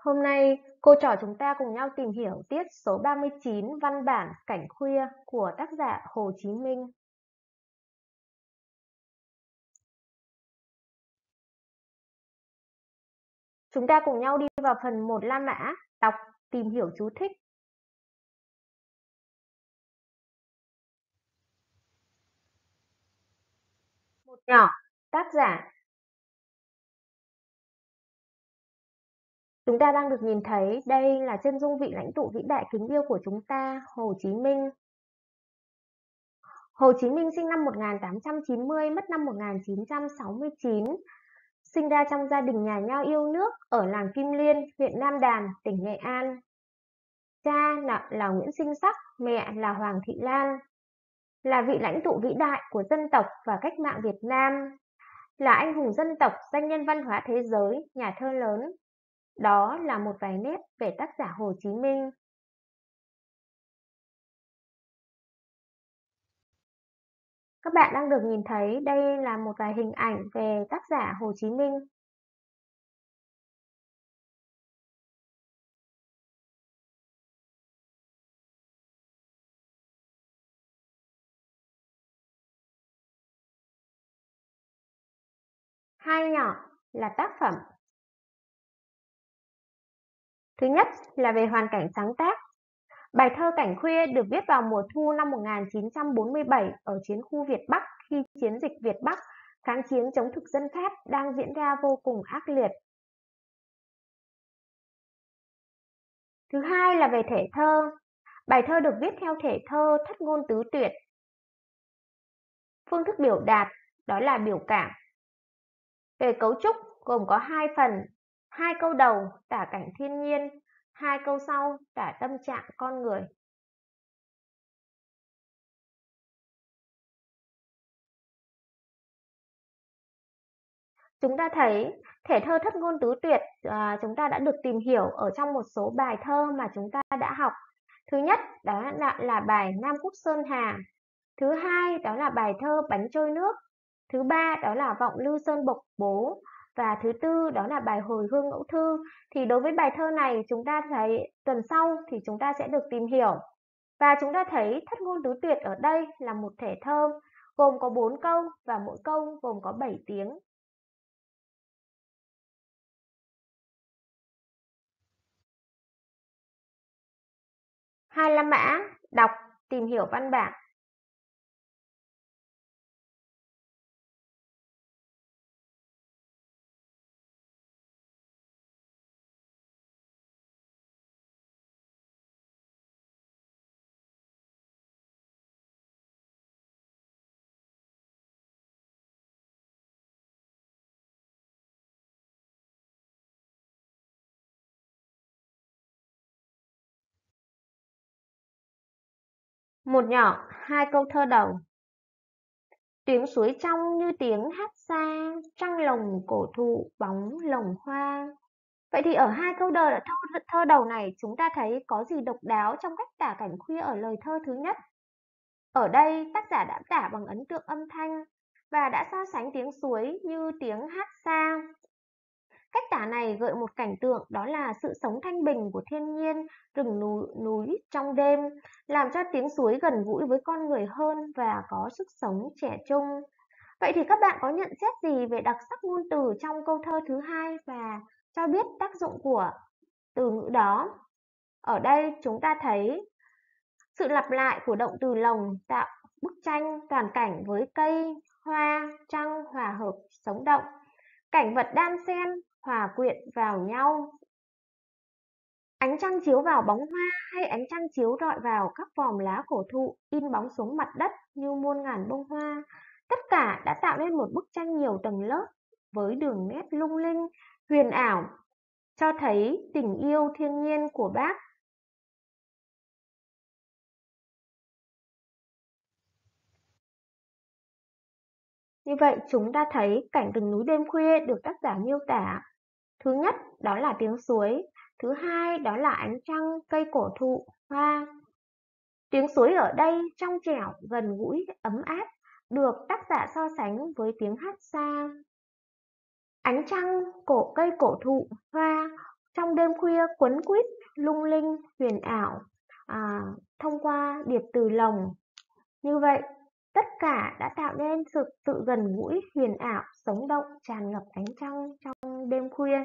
Hôm nay, cô trò chúng ta cùng nhau tìm hiểu tiết số 39 văn bản Cảnh khuya của tác giả Hồ Chí Minh. Chúng ta cùng nhau đi vào phần 1 La Mã, đọc, tìm hiểu chú thích. Một nhỏ, tác giả. Chúng ta đang được nhìn thấy đây là chân dung vị lãnh tụ vĩ đại kính yêu của chúng ta, Hồ Chí Minh. Hồ Chí Minh sinh năm 1890, mất năm 1969. Sinh ra trong gia đình nhà nho yêu nước ở làng Kim Liên, huyện Nam Đàn, tỉnh Nghệ An. Cha là Nguyễn Sinh Sắc, mẹ là Hoàng Thị Lan, là vị lãnh tụ vĩ đại của dân tộc và cách mạng Việt Nam, là anh hùng dân tộc, danh nhân văn hóa thế giới, nhà thơ lớn. Đó là một vài nét về tác giả Hồ Chí Minh. Các bạn đang được nhìn thấy đây là một vài hình ảnh về tác giả Hồ Chí Minh. Hai nhỏ là tác phẩm. Thứ nhất là về hoàn cảnh sáng tác. Bài thơ Cảnh khuya được viết vào mùa thu năm 1947 ở chiến khu Việt Bắc khi chiến dịch Việt Bắc, kháng chiến chống thực dân Pháp đang diễn ra vô cùng ác liệt. Thứ hai là về thể thơ. Bài thơ được viết theo thể thơ thất ngôn tứ tuyệt. Phương thức biểu đạt đó là biểu cảm. Về cấu trúc gồm có 2 phần, 2 câu đầu tả cảnh thiên nhiên, 2 câu sau tả tâm trạng con người. Chúng ta thấy thể thơ thất ngôn tứ tuyệt chúng ta đã được tìm hiểu ở trong một số bài thơ mà chúng ta đã học. Thứ nhất đó là bài Nam Quốc Sơn Hà. Thứ hai đó là bài thơ Bánh trôi nước. Thứ ba đó là Vọng Lư Sơn Bộc Bố. Và thứ tư đó là bài Hồi hương Ngẫu Thư. Thì đối với bài thơ này chúng ta thấy tuần sau thì chúng ta sẽ được tìm hiểu. Và chúng ta thấy thất ngôn tứ tuyệt ở đây là một thể thơ gồm có 4 câu và mỗi câu gồm có 7 tiếng. Hai La Mã, đọc, tìm hiểu văn bản. Một nhỏ, 2 câu thơ đầu. Tiếng suối trong như tiếng hát xa, trăng lồng cổ thụ bóng lồng hoa. Vậy thì ở 2 câu thơ đầu này chúng ta thấy có gì độc đáo trong cách tả cảnh khuya ở lời thơ thứ nhất? Ở đây tác giả đã tả bằng ấn tượng âm thanh và đã so sánh tiếng suối như tiếng hát xa. Cách tả này gợi một cảnh tượng đó là sự sống thanh bình của thiên nhiên, rừng núi trong đêm, làm cho tiếng suối gần gũi với con người hơn và có sức sống trẻ trung. Vậy thì các bạn có nhận xét gì về đặc sắc ngôn từ trong câu thơ thứ hai và cho biết tác dụng của từ ngữ đó? Ở đây chúng ta thấy sự lặp lại của động từ lồng tạo bức tranh toàn cảnh với cây, hoa, trăng hòa hợp sống động. Cảnh vật đan xen, hòa quyện vào nhau. Ánh trăng chiếu vào bóng hoa hay ánh trăng chiếu rọi vào các vòm lá cổ thụ in bóng xuống mặt đất như muôn ngàn bông hoa. Tất cả đã tạo nên một bức tranh nhiều tầng lớp với đường nét lung linh, huyền ảo, cho thấy tình yêu thiên nhiên của bác. Như vậy chúng ta thấy cảnh rừng núi đêm khuya được tác giả miêu tả. Thứ nhất đó là tiếng suối, thứ hai đó là ánh trăng, cây cổ thụ, hoa. Tiếng suối ở đây trong trẻo, gần gũi, ấm áp, được tác giả so sánh với tiếng hát xa. Ánh trăng, cây cổ thụ, hoa trong đêm khuya quấn quýt, lung linh, huyền ảo, thông qua điệp từ lồng. Như vậy, tất cả đã tạo nên sự gần gũi, huyền ảo, sống động, tràn ngập ánh trăng trong đêm khuya.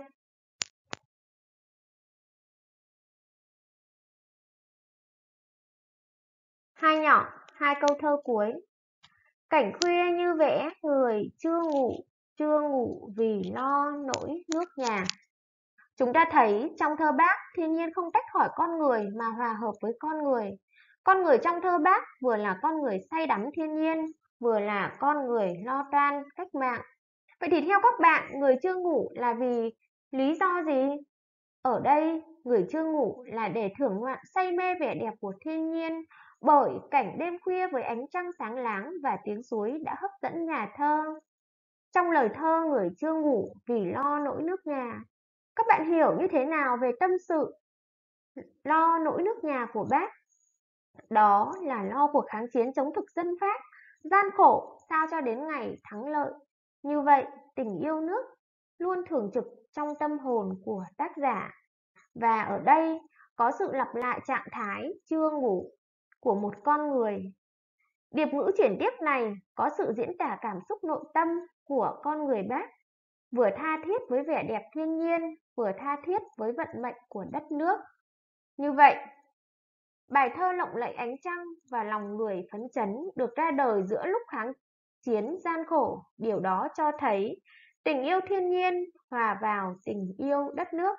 Hai nhỏ, hai câu thơ cuối. Cảnh khuya như vẽ, người chưa ngủ vì lo nỗi nước nhà. Chúng ta thấy trong thơ Bác, thiên nhiên không tách khỏi con người mà hòa hợp với con người. Con người trong thơ Bác vừa là con người say đắm thiên nhiên, vừa là con người lo toan cách mạng. Vậy thì theo các bạn, người chưa ngủ là vì lý do gì? Ở đây, người chưa ngủ là để thưởng ngoạn say mê vẻ đẹp của thiên nhiên, bởi cảnh đêm khuya với ánh trăng sáng láng và tiếng suối đã hấp dẫn nhà thơ. Trong lời thơ người chưa ngủ vì lo nỗi nước nhà, các bạn hiểu như thế nào về tâm sự lo nỗi nước nhà của Bác? Đó là lo cuộc kháng chiến chống thực dân Pháp, gian khổ sao cho đến ngày thắng lợi. Như vậy, tình yêu nước luôn thường trực trong tâm hồn của tác giả. Và ở đây có sự lặp lại trạng thái chưa ngủ của một con người. Điệp ngữ chuyển tiếp này có sự diễn tả cảm xúc nội tâm của con người Bác, vừa tha thiết với vẻ đẹp thiên nhiên, vừa tha thiết với vận mệnh của đất nước. Như vậy, bài thơ lộng lẫy ánh trăng và lòng người phấn chấn được ra đời giữa lúc kháng chiến gian khổ. Điều đó cho thấy tình yêu thiên nhiên hòa vào tình yêu đất nước.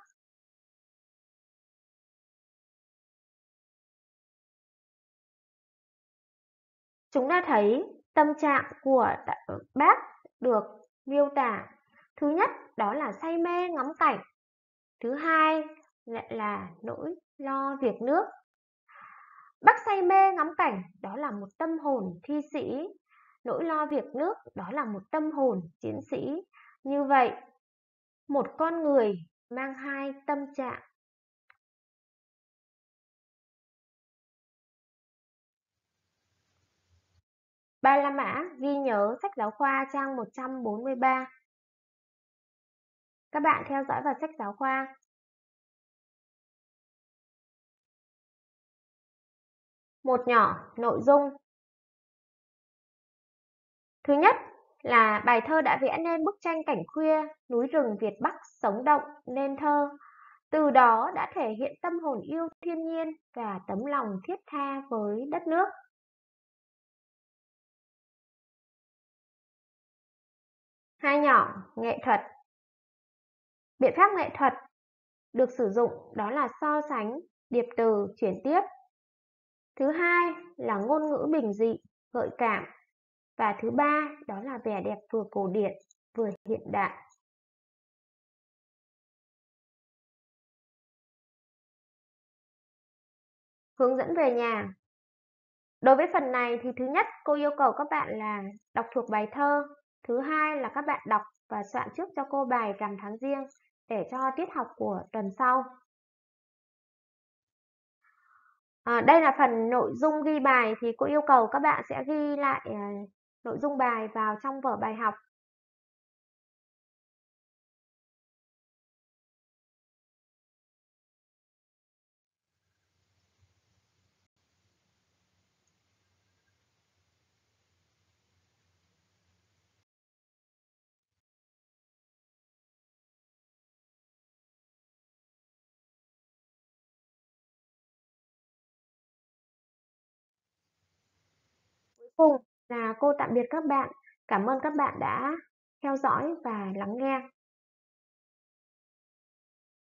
Chúng ta thấy tâm trạng của Bác được miêu tả. Thứ nhất, đó là say mê ngắm cảnh. Thứ hai, lại là nỗi lo việc nước. Bác say mê ngắm cảnh, đó là một tâm hồn thi sĩ. Nỗi lo việc nước, đó là một tâm hồn chiến sĩ. Như vậy, một con người mang hai tâm trạng. Ba La Mã ghi nhớ sách giáo khoa trang 143. Các bạn theo dõi vào sách giáo khoa. Một nhỏ, nội dung. Thứ nhất là bài thơ đã vẽ nên bức tranh cảnh khuya, núi rừng Việt Bắc sống động nên thơ. Từ đó đã thể hiện tâm hồn yêu thiên nhiên và tấm lòng thiết tha với đất nước. Hai nhỏ, nghệ thuật. Biện pháp nghệ thuật được sử dụng đó là so sánh, điệp từ, chuyển tiếp. Thứ hai là ngôn ngữ bình dị, gợi cảm. Và thứ ba đó là vẻ đẹp vừa cổ điển, vừa hiện đại. Hướng dẫn về nhà. Đối với phần này thì thứ nhất cô yêu cầu các bạn là đọc thuộc bài thơ. Thứ hai là các bạn đọc và soạn trước cho cô bài rằm tháng riêng để cho tiết học của tuần sau. Đây là phần nội dung ghi bài thì cô yêu cầu các bạn sẽ ghi lại nội dung bài vào trong vở bài học. Cuối cùng là cô tạm biệt các bạn. Cảm ơn các bạn đã theo dõi và lắng nghe.